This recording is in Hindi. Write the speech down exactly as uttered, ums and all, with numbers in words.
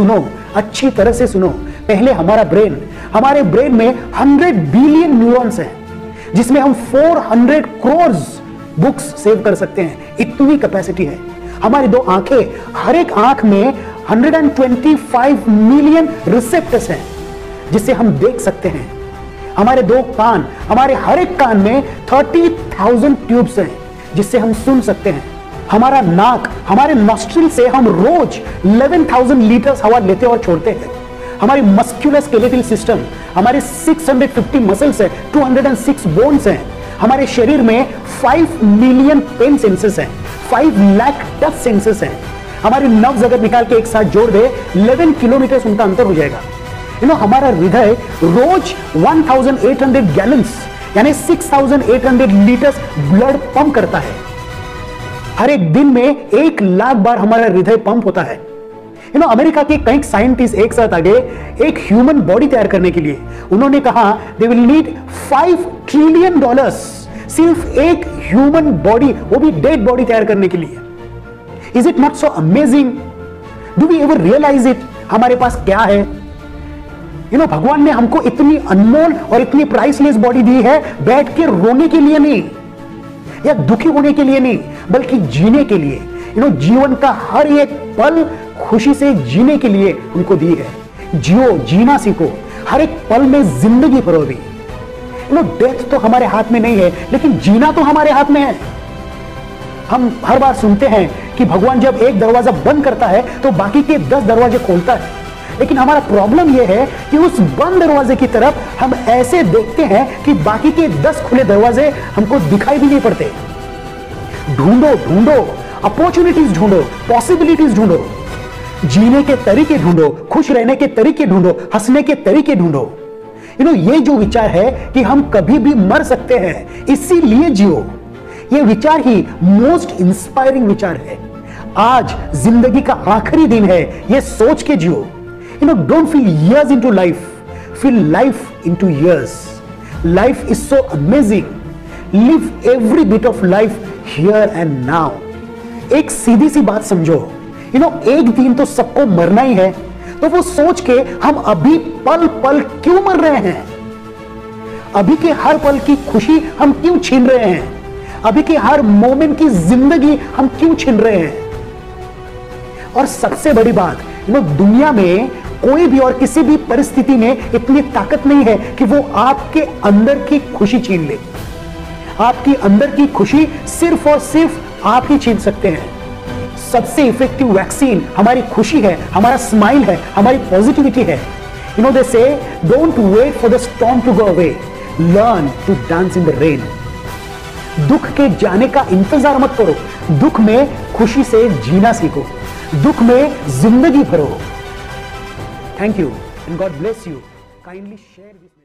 सुनो, अच्छी तरह से सुनो। पहले हमारा ब्रेन, हमारे ब्रेन में हंड्रेड बिलियन न्यूरॉन्स हैं, जिसमें हम four hundred crore books save कर सकते हैं, इतनी कैपेसिटी है। हमारी दो आंखें, हर एक आंख में एक सौ पच्चीस मिलियन रिसेप्टर्स हैं, जिससे हम देख सकते हैं। हमारे दो कान, हमारे हर एक कान में तीस हज़ार ट्यूब्स हैं, जिससे हम सुन सकते हैं। हमारा नाक, हमारे नॉस्ट्रिल से हम रोज ग्यारह हज़ार लीटर हवा लेते और छोड़ते हैं। हमारी मस्कुलर स्केलेटल सिस्टम, हमारे छह सौ पचास मसल्स हैं, दो सौ छह बोन्स हैं। हमारे शरीर में पाँच मिलियन पेन सेंसर्स हैं, पाँच लाख टच सेंसर्स हैं। हमारी नर्व्स अगर निकाल के एक साथ जोड़ दे, ग्यारह किलोमीटर उनका अंतर हो जाएगा। यू नो हमारा हृदय रोज अठारह सौ गैलन्स यानी छह हज़ार आठ सौ लीटर्स ब्लड पंप करता है। हर एक दिन में एक लाख बार हमारा हृदय पंप होता है। यू नो अमेरिका के कई साइंटिस्ट एक साथ आगे एक ह्यूमन बॉडी तैयार करने के लिए उन्होंने कहा they will need five trillion dollars सिर्फ एक ह्यूमन बॉडी, वो भी डेड बॉडी तैयार करने के लिए। Is it not so amazing? Do we ever realise it? हमारे पास क्या है? यू नो भगवान ने हमको इतनी अनमोल और इतनी प्राइसलेस बॉडी दी है, बैठ के रोने के लिए नहीं या दुखी होने के लिए नहीं, बल्कि जीने के लिए। यू नो जीवन का हर एक पल खुशी से जीने के लिए उनको दी है। जियो, जीना सीखो, हर एक पल में जिंदगी भरो भी। यू नो डेथ तो हमारे हाथ में नहीं है, लेकिन जीना तो हमारे हाथ में है। हम हर बार सुनते हैं कि भगवान जब एक दरवाजा बंद करता है तो बाकी के दस दरवाजे खोलता है, लेकिन हमारा प्रॉब्लम यह है कि उस बंद दरवाजे की तरफ हम ऐसे देखते हैं कि बाकी के दस खुले दरवाजे हमको दिखाई भी नहीं पड़ते। ढूंढो ढूंढो अपॉर्चुनिटीज ढूंढो, पॉसिबिलिटीज ढूंढो, जीने के तरीके ढूंढो, खुश रहने के तरीके ढूंढो, हंसने के तरीके ढूंढो। यू नो ये जो विचार है कि हम कभी भी मर सकते हैं, इसीलिए जियो, ये विचार ही मोस्ट इंस्पायरिंग विचार है। आज जिंदगी का आखिरी दिन है, ये सोच के जियो। You know don't feel years into life, feel life into years. Life is so amazing. Live every bit of life here and now. एक सीधी सी बात समझो, यू नो एक दिन तो सबको मरना ही है, तो वो सोच के हम अभी पल पल क्यों मर रहे हैं? अभी के हर पल की खुशी हम क्यों छीन रहे हैं? अभी के हर मोमेंट की जिंदगी हम क्यों छीन रहे हैं? और सबसे बड़ी बात, यू नो दुनिया में कोई भी और किसी भी परिस्थिति में इतनी ताकत नहीं है कि वो आपके अंदर की खुशी छीन ले। आपकी अंदर की खुशी सिर्फ और सिर्फ आप ही छीन सकते हैं। सबसे इफेक्टिव वैक्सीन हमारी खुशी है, हमारा स्माइल है, हमारी पॉजिटिविटी है। You know they say don't wait for the storm to go away, learn to dance in the rain. दुख के जाने का इंतजार मत करो, दुख में खुशी से जीना सीखो, दुख में जिंदगी भरो। Thank you and God bless you. Kindly share this